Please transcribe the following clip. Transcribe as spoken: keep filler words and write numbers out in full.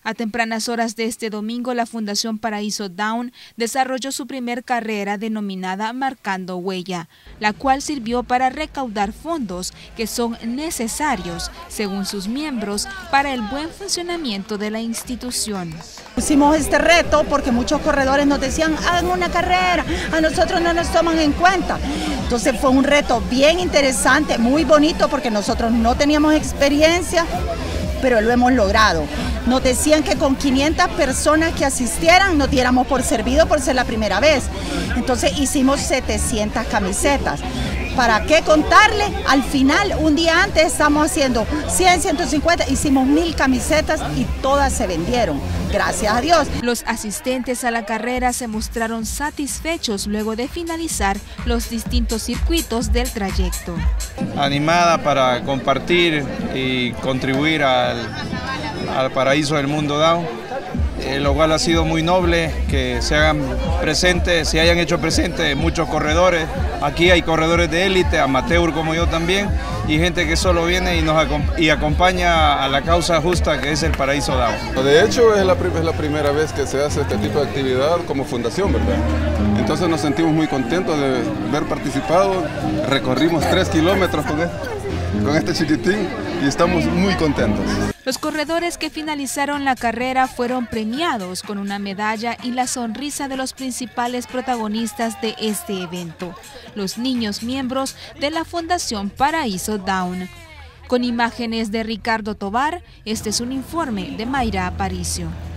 A tempranas horas de este domingo, la Fundación Paraíso Down desarrolló su primer carrera denominada Marcando Huella, la cual sirvió para recaudar fondos que son necesarios, según sus miembros, para el buen funcionamiento de la institución. Pusimos este reto porque muchos corredores nos decían, hagan una carrera, a nosotros no nos toman en cuenta. Entonces fue un reto bien interesante, muy bonito, porque nosotros no teníamos experiencia, pero lo hemos logrado. Nos decían que con quinientas personas que asistieran nos diéramos por servido por ser la primera vez. Entonces hicimos setecientas camisetas. ¿Para qué contarle? Al final, un día antes estamos haciendo cien, ciento cincuenta, hicimos mil camisetas y todas se vendieron, gracias a Dios. Los asistentes a la carrera se mostraron satisfechos luego de finalizar los distintos circuitos del trayecto. Animada para compartir y contribuir al, al paraíso del mundo Down, eh, lo cual ha sido muy noble que se hagan presentes, se hayan hecho presentes muchos corredores. Aquí hay corredores de élite, amateur como yo también, y gente que solo viene y nos y acompaña a la causa justa que es el Paraíso Down. De hecho es la, es la primera vez que se hace este tipo de actividad como fundación, ¿verdad? Entonces nos sentimos muy contentos de haber participado, recorrimos tres kilómetros con este, con este chiquitín y estamos muy contentos. Los corredores que finalizaron la carrera fueron premiados con una medalla y la sonrisa de los principales protagonistas de este evento, los niños miembros de la Fundación Paraíso Down. Con imágenes de Ricardo Tobar, este es un informe de Mayra Aparicio.